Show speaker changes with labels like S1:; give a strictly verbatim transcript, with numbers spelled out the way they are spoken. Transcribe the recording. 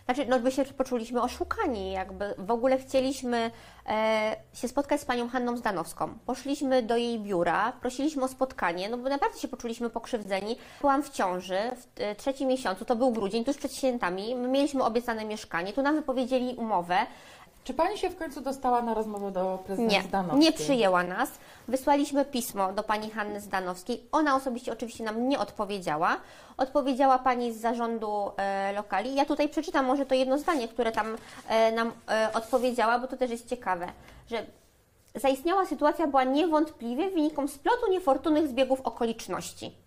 S1: Znaczy, no my się poczuliśmy oszukani, jakby w ogóle chcieliśmy e, się spotkać z panią Hanną Zdanowską. Poszliśmy do jej biura, prosiliśmy o spotkanie, no bo naprawdę się poczuliśmy pokrzywdzeni. Byłam w ciąży w e, trzecim miesiącu, to był grudzień, tuż przed świętami, my mieliśmy obiecane mieszkanie, tu nam wypowiedzieli umowę.
S2: Czy Pani się w końcu dostała na rozmowę do prezydenta
S1: Nie,
S2: Zdanowskiej?
S1: nie przyjęła nas. Wysłaliśmy pismo do pani Hanny Zdanowskiej. Ona osobiście oczywiście nam nie odpowiedziała. Odpowiedziała pani z zarządu e, lokali. Ja tutaj przeczytam może to jedno zdanie, które tam e, nam e, odpowiedziała, bo to też jest ciekawe, że zaistniała sytuacja była niewątpliwie wynikiem splotu niefortunnych zbiegów okoliczności.